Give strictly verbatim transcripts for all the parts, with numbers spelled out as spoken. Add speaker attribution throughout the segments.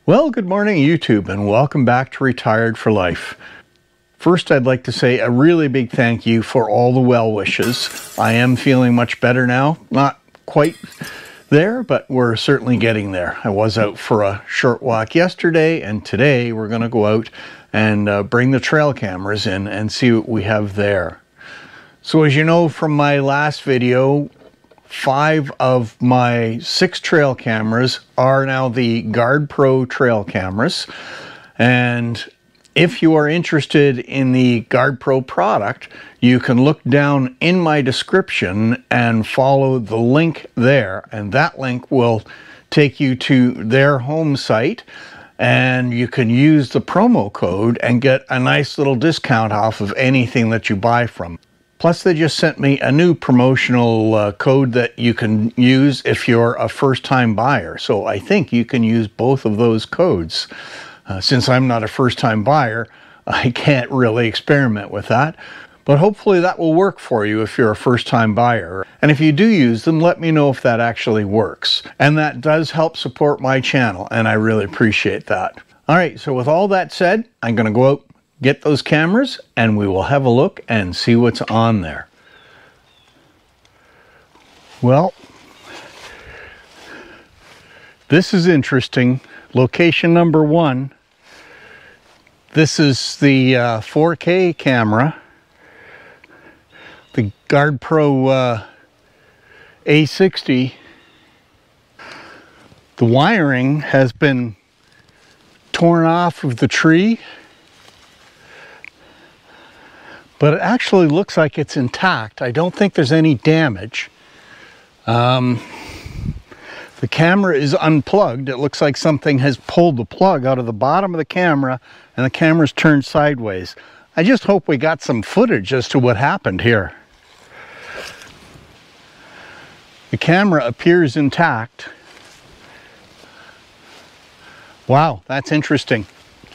Speaker 1: Well, good morning YouTube and welcome back to Retired for Life. First, I'd like to say a really big thank you for all the well wishes. I am feeling much better now. Not quite there, but we're certainly getting there. I was out for a short walk yesterday, and today we're going to go out and uh, bring the trail cameras in and see what we have there. So as you know from my last video, five of my six trail cameras are now the Guard Pro trail cameras. And if you are interested in the Guard Pro product, you can look down in my description and follow the link there. And that link will take you to their home site. And you can use the promo code and get a nice little discount off of anything that you buy from. Plus, they just sent me a new promotional uh, code that you can use if you're a first-time buyer. So I think you can use both of those codes. Uh, since I'm not a first-time buyer, I can't really experiment with that. But hopefully that will work for you if you're a first-time buyer. And if you do use them, let me know if that actually works. And that does help support my channel, and I really appreciate that. All right, so with all that said, I'm going to go out, get those cameras, and we will have a look and see what's on there. Well, this is interesting. Location number one. This is the uh, four K camera, the Guard Pro uh, A sixty. The wiring has been torn off of the tree, but it actually looks like it's intact. I don't think there's any damage. Um, the camera is unplugged. It looks like something has pulled the plug out of the bottom of the camera and the camera's turned sideways. I just hope we got some footage as to what happened here. The camera appears intact. Wow, that's interesting.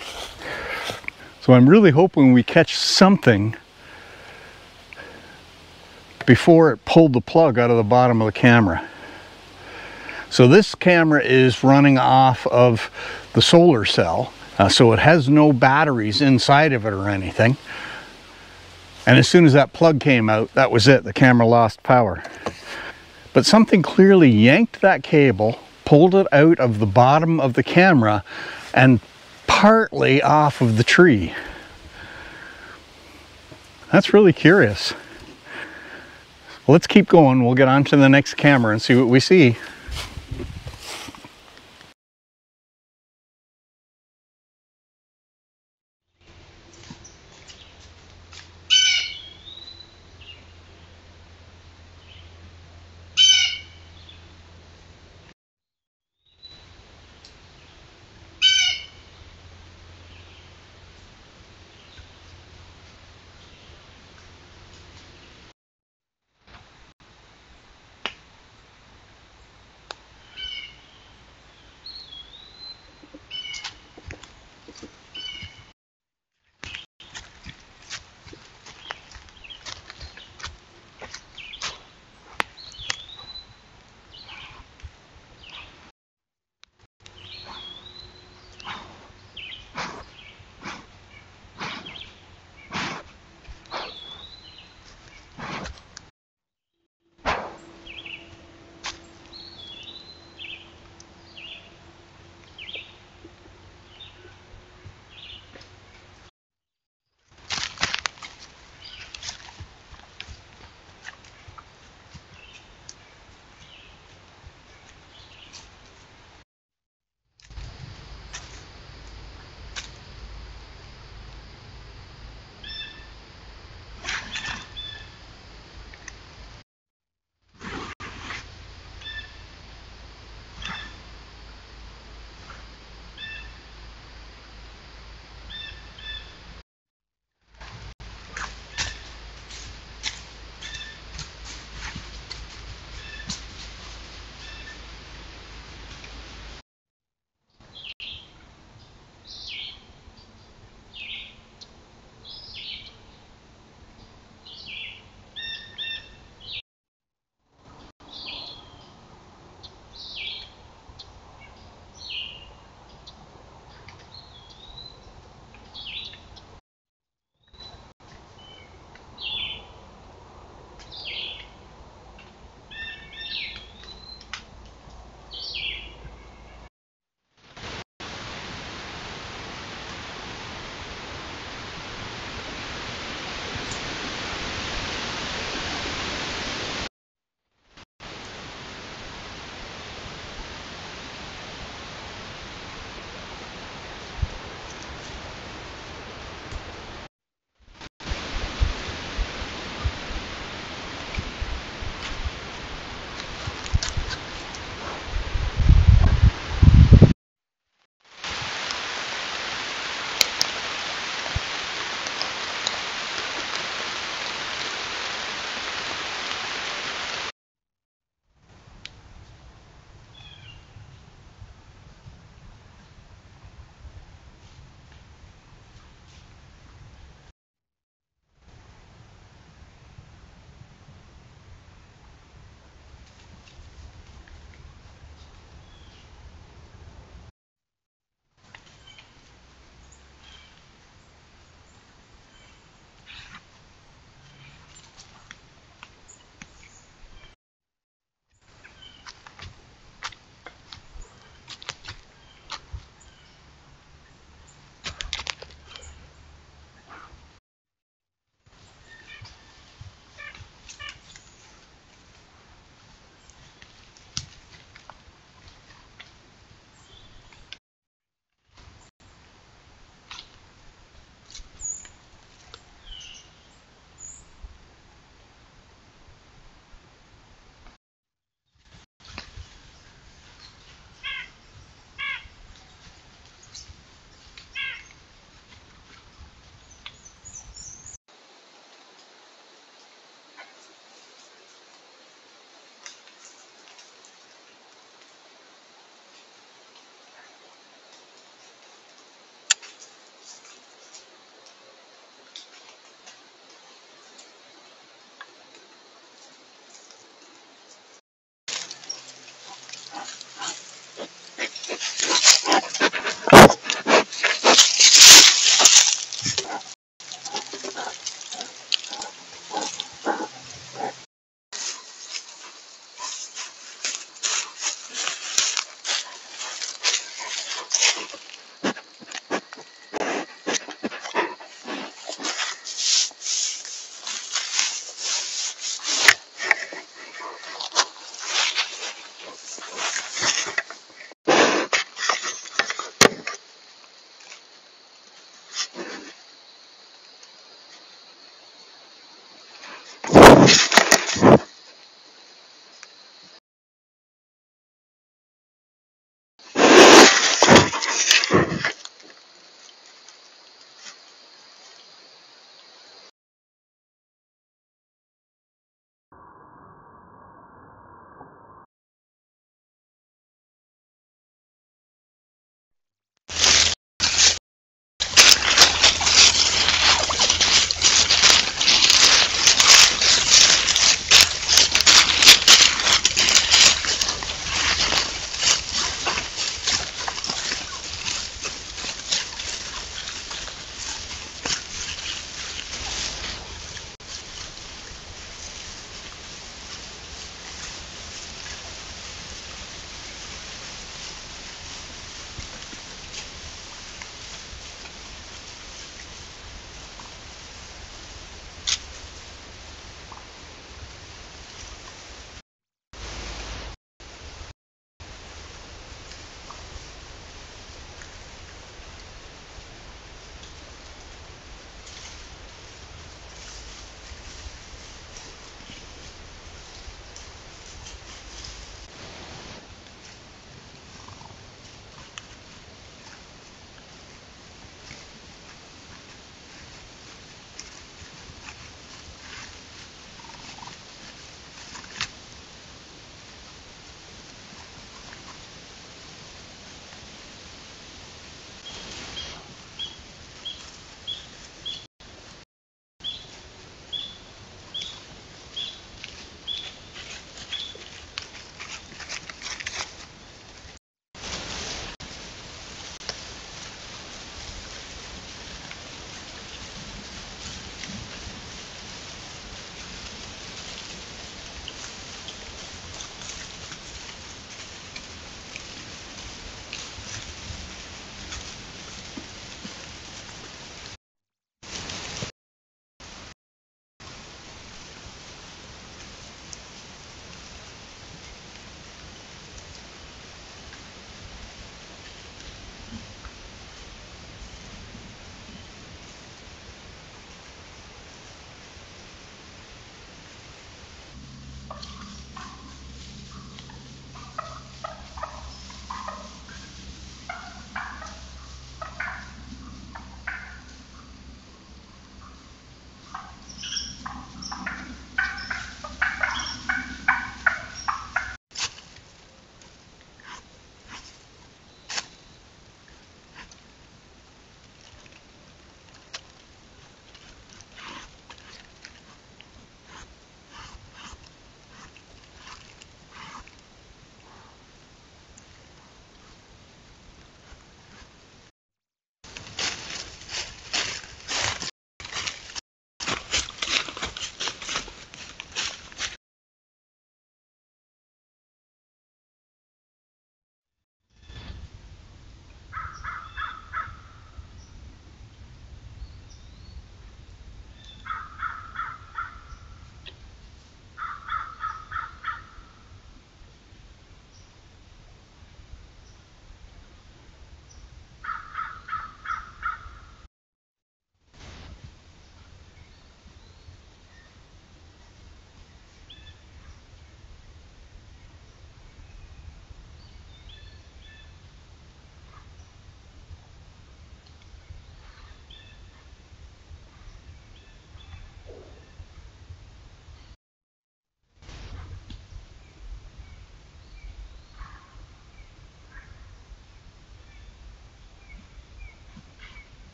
Speaker 1: So I'm really hoping we catch something before it pulled the plug out of the bottom of the camera. So this camera is running off of the solar cell, uh, so it has no batteries inside of it or anything. And as soon as that plug came out, that was it, the camera lost power. But something clearly yanked that cable, pulled it out of the bottom of the camera and partly off of the tree. That's really curious. Let's keep going. We'll get on to the next camera and see what we see.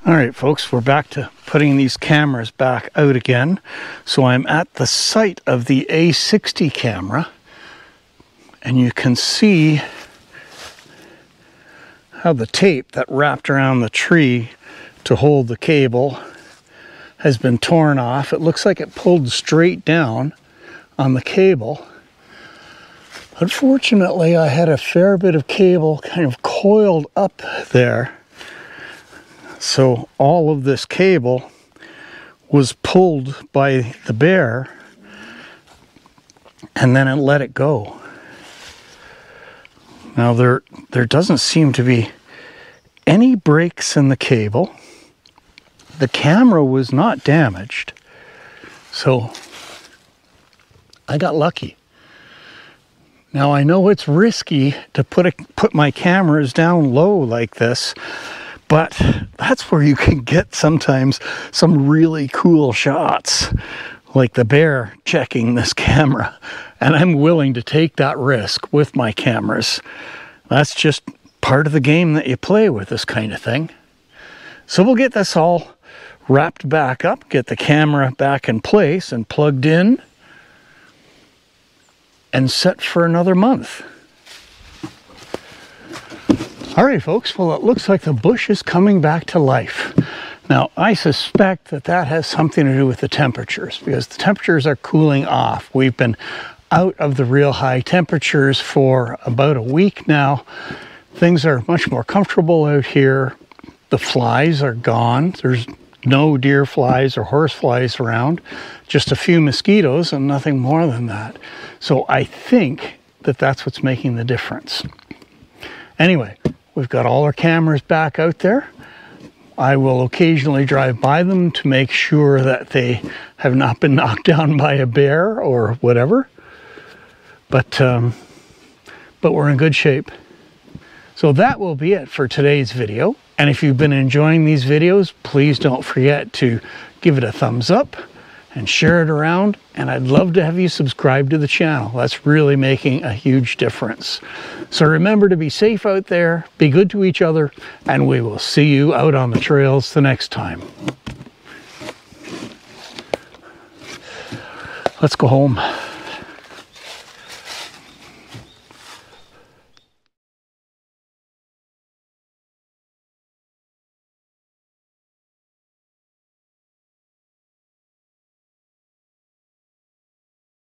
Speaker 1: All right, folks, we're back to putting these cameras back out again. So I'm at the site of the A sixty camera, and you can see how the tape that wrapped around the tree to hold the cable has been torn off. It looks like it pulled straight down on the cable. Unfortunately, I had a fair bit of cable kind of coiled up there. So all of this cable was pulled by the bear, and then it let it go. Now there, there doesn't seem to be any breaks in the cable. The camera was not damaged, so I got lucky. Now I know it's risky to put, a, put my cameras down low like this, but that's where you can get sometimes some really cool shots, like the bear checking this camera. And I'm willing to take that risk with my cameras. That's just part of the game that you play with this kind of thing. So we'll get this all wrapped back up, get the camera back in place and plugged in, and set for another month. All right, folks, well, it looks like the bush is coming back to life. Now, I suspect that that has something to do with the temperatures, because the temperatures are cooling off. We've been out of the real high temperatures for about a week now. Things are much more comfortable out here. The flies are gone. There's no deer flies or horse flies around, just a few mosquitoes and nothing more than that. So I think that that's what's making the difference. Anyway, we've got all our cameras back out there. I will occasionally drive by them to make sure that they have not been knocked down by a bear or whatever. But, um, but we're in good shape. So that will be it for today's video. And if you've been enjoying these videos, please don't forget to give it a thumbs up and share it around. And I'd love to have you subscribe to the channel. That's really making a huge difference. So remember to be safe out there, be good to each other, and we will see you out on the trails the next time. Let's go home.